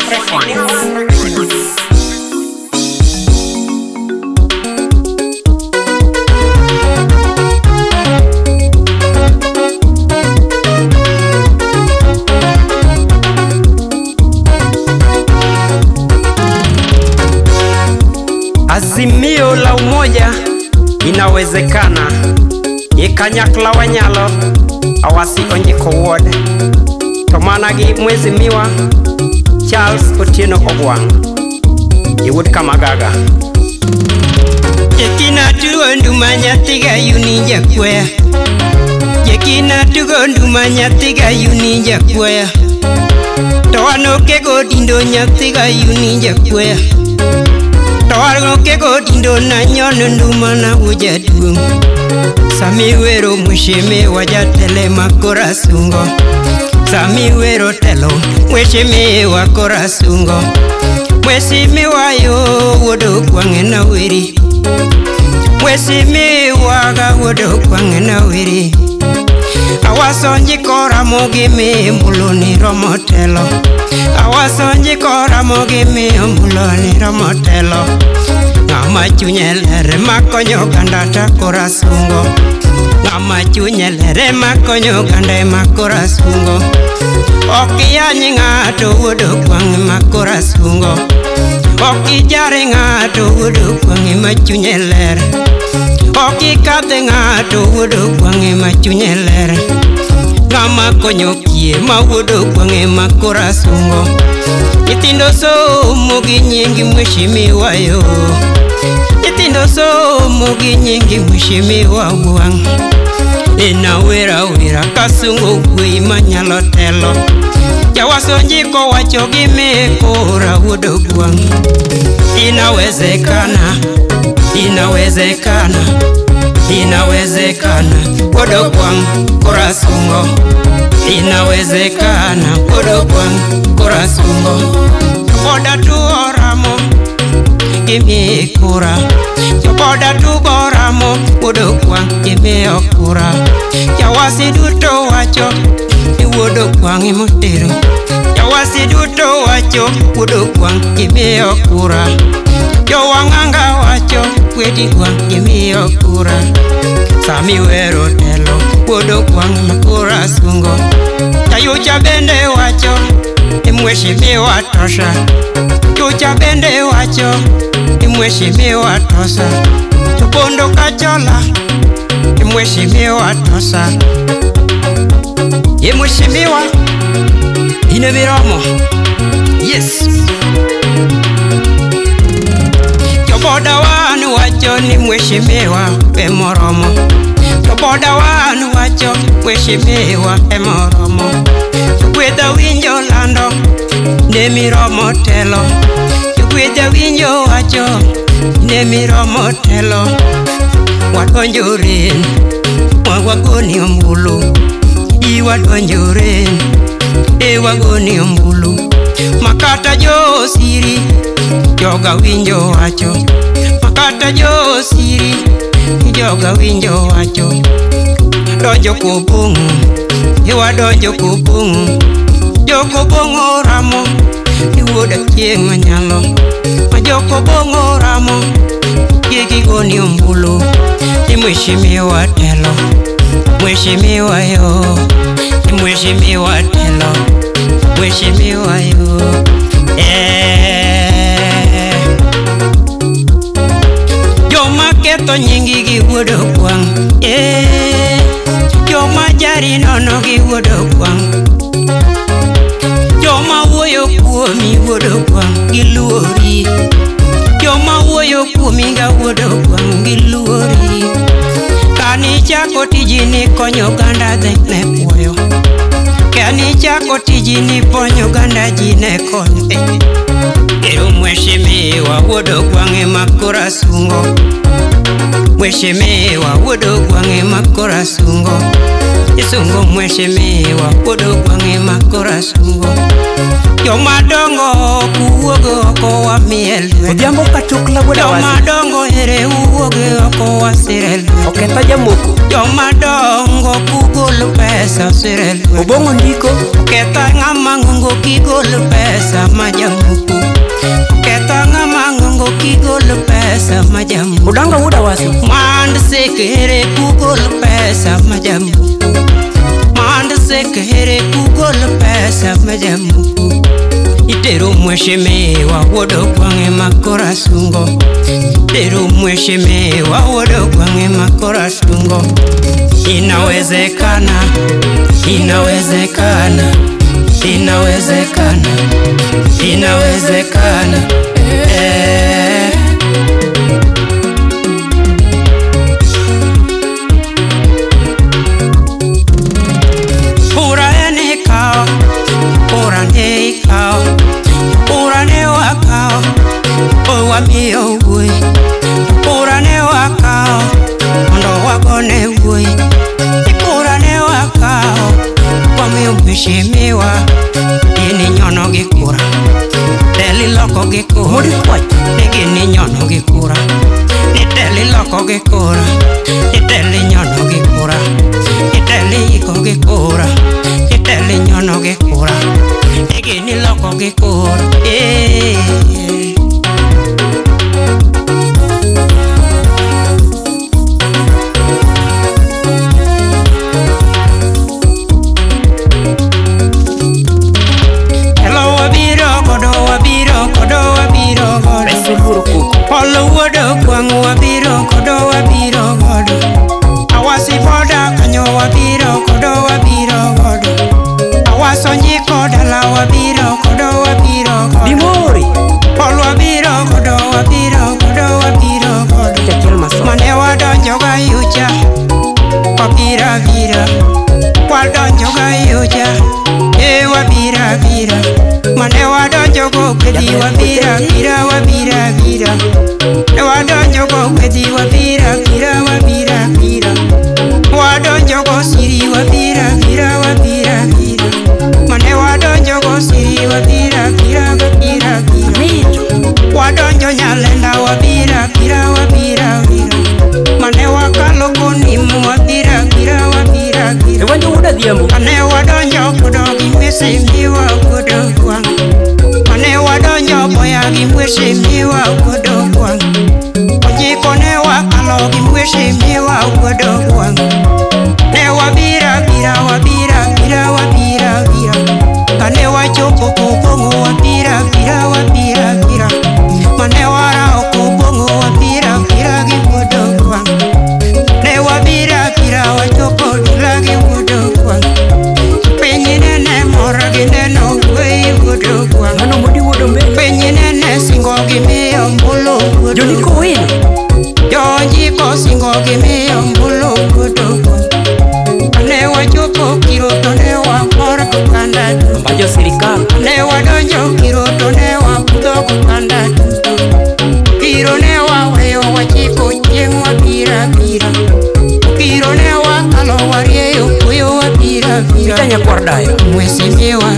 Azimio la umoja inawezekana, ikanyakla wanyalo awasi onyiko wode tomanagi mwezimiwa Charles Otieno Ogwang iwud kamagaga Yekina tugo ndumanya tiga yunija kwea Yekina tugo ndumanya tiga yunija kwea Toano kego dindo nyatiga yunija kwea Toano kego dindo na nyono ndumana ujadumu Samiwero mwishime wajatele makora sungo Samiwero telo mwishime wakora sungo Mwesime wayo wodo kwangena wiri Mwesime waga wodo kwangena wiri Awasonji kora mogime muloni romotelo Awasonji kora mogime muloni romotelo Ngama chunyelere makonyo kandata kora sungo Ngama chunyelere makonyo kande makora sungo Okiyanyi ngato wodo kwangi makora sungo Okijare ngato wodo kwangi machunyelere Okikate ngato wodo kwangi machunyelere Ngama konyo kie ma wodo kwangi makora sungo Itindo somo gi nyingi mweshimiwa yo Itindo somo gi nyingi mweshimiwa Ogwang Ina wera wera kasungo gwe manyalo telo Jawasonjiko wacho gime kora wodo Ogwang Inawezekana Inawezekana Inawezekana wodo Ogwang kora sungo Inawezekana wodo Ogwang kora sungo Boda tu oramo Gimi kura Boda tu boramo wodo Ogwang gimi okura Jawasi duto wacho wodo Ogwang imotero Jawasi duto wacho wodo Ogwang gimi okura Jowanganga wacho wedi Ogwang gimi okura Samiwero telo wodo Ogwang makura sungo Tayucha bende wacho imweshimiwa tosha Chucha bende wacho imweshimiwa tosha Tupondo kachola imweshimiwa tosha Imweshimiwa ineviromo Yes Joboda wanu wacho ni mweshimiwa emoromo Joboda wanu wacho mweshimiwa emoromo Chugwedha winjo lando nemiromo telo Chugwedha winjo wacho nemiromo telo Wadonjo ren wagoni ombulu Iwadonjo ren wagoni ombulu Makata jo siri joga winjo wacho Makata jo siri joga winjo wacho Donjo kubungu Iwadonjo kubungu Joko bongo ramo Iwoda kieng manyalo Majoko bongo ramo Gigi goni ombulu Imweshimiwa telo Mweshimiwa yo Imweshimiwa telo Mweshimiwa yo Joma keto nyingi gi wodo Ogwang Joma jari nono gi wodo Ogwang Joma woyo kuomi wodo Ogwang giluori Joma woyo kuomi ga wodo Ogwang giluori Kani chako tijini konyo ganda ne puoyo Kani chako tijini ponyo ganda ji ne konyo Ero mweshimiwa wodo Ogwang makora sungo Mweshimiwa wodo Ogwang makora sungo isungo mheshimiwa wuodo gwang'e ma kora sungo jomadongo kuwuogo oko wamiel lwedo Odhiambo katukla wuoda wasi jomadongo ere uwuoge oko wasire lwedo Oketho jamoko jomadongo kugolo pesa sire lwedo Obong'o ndiko ketha ng'ama ng'ongo kigolo pesa majamuku ketha ng'ama ng'ongo kigolo pesa majamuku Udanga wuoda wasi mand sekere kugolo pesa majamuku mand sekere kugolo pesa majamuku itero mheshimiwa wuodo gwang'e ma kora sungo itero mheshimiwa wuodo gwang'e ma kora sungo inawezekana inawezekana inawezekana inawezekana pura ene kao pura ne kao pura ne wakao o wamiyo wuoyi pura ne wakao mondo wagone wuoyi pura ne wakao wamiyo mheshimiwa ini nyono gi kura teli loko gi kura Modi kwach igini nyono gi kura iteli loko gi kura iteli nyono gi kura iteli iko gi kura iteli nyono gi kura igini loko gi kura Besuluro kuku Olo wuodo gwang'u wabiro kodo wabiro godo Awasi boda kanyo wabiro kodo wabiro godo Awaso njiko dala wabiro kodo wabiro godo Dimori Olo wabiro kodo wabiro godo Chachil maso Mane wadonjo ga yucha wabira vira Wadonjo ga yucha wabira vira Mane wadonjo go kwedi wabira vira wabira vira wadonjo go kwedi wabira vira wabira vira wadonjo go siri wabira vira wabira vira Mane wadonjo go siri wabira vira wabira vira wadonjo nyalenda wabira vira wabira vira Mane wakalo konimu wabira vira wabira vira Ewanjo wuoda dhiambo Mane wadonjo kudogi mheshimiwa wuodo gwang'e Mane wadonjo boya gi mheshimiwa wuodo gwang'e Ojiko ne wakalo gi mheshimiwa wuodo gwang'e Ne wabira vira wabira vira wabira vira Kane wachopo kubong'o wabira vira wabira vira Mane warao kubong'o wabira vira gi wuodo gwang'e Ne wabira vira wachopo dala gi wuodo gwang'e Penyine mora gi neno wuoyi wuodo gwang'e Mano modi wuodo mbe Penyine singo gi miyo mbulu wuodo Joniko wino Jonjiko singo gi miyo mbulu wuodo gwang'e Ne wachopo kiro to ne wamor kanda duto Bajo sirikal Ne wadonjo kiro to ne wapudho kanda duto Kiro ne waweyo wachiko chieng' wabira bira Kiro ne wakalo warieyo kuyo wabira bira Pita nyakwar dayo Mheshimiwa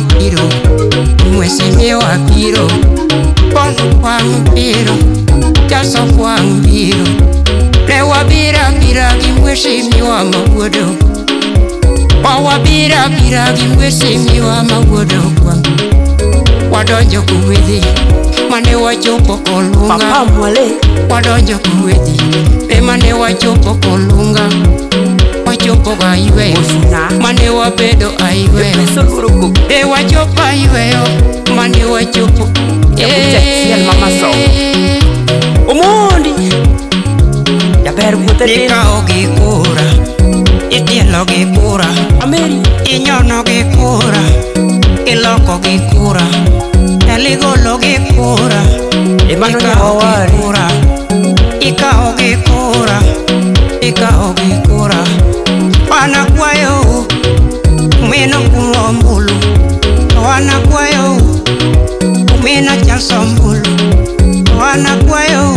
biro Polo kwang' biro Jaso kwang' biro Ne wabira bira gi mheshimiwa mawuodo Wawabira bira gi mheshimiwa mawuodo gwang'e Wadonjo kuwedhi Mane wachopo kolunga Papa mwale Wadonjo kuwedhi Mane wachopo kolunga Wachopo ga yweyo Osuna Mane wabedo ayweyo Besuluro kuku wachopo ayweyo Mane wachopo Yabucha chiel mama so Omondi Jaber wuothe din Ikao gi kura Itielo gi kura Ameri Inyono gi kura Iloko gi kura Eligolo gi kura Emano Ikao gi nyawawari kura Ikao gi kura Ikao gi kura Wanakwayo Mino kulombulu Wanakwayo Umina chasombulu Wanakwayo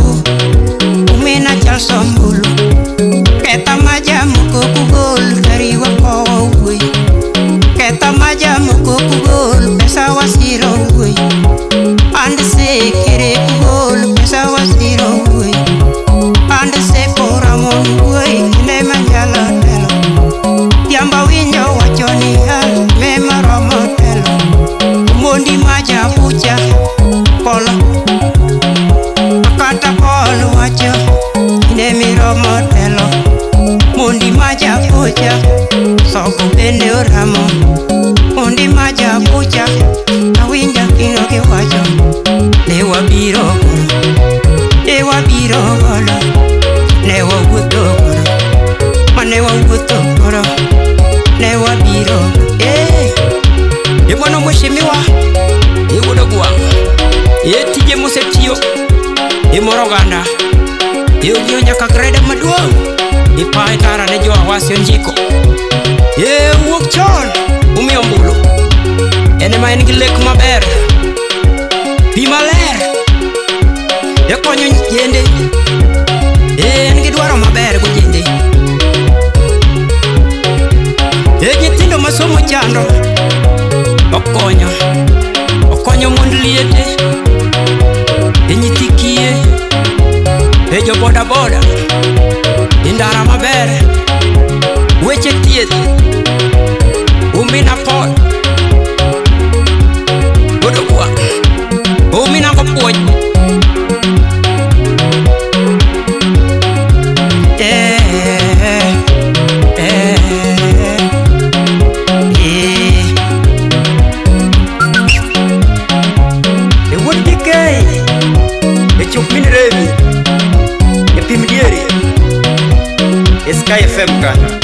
Umina chasombulu Keta majamu kukugol Kariwa kowo bende oramo Ondi maja bucha Awinja kino ke wacho Ne wabiro golo Ne wawuotho golo Mane wawuotho golo Ne wabiro Ibono mweshimiwa Iwudo guang Tije mosetiyo Imoro ganda Iudio nyaka grade maduong Ipae tara ne jo awasi onjiko wuok chon umiyo mbulu Ene ma en gi lek maber Pi maler konyo jende en gi dwaro maber go jende nyithindo masomo chando Okonyo mond liete nyithi kiye jo boda boda Indara maber Weche thieth Umina pot Bodo kwa Umina kopoj Ewuod dikei Echuk min revi Epim dieri Sky FM kan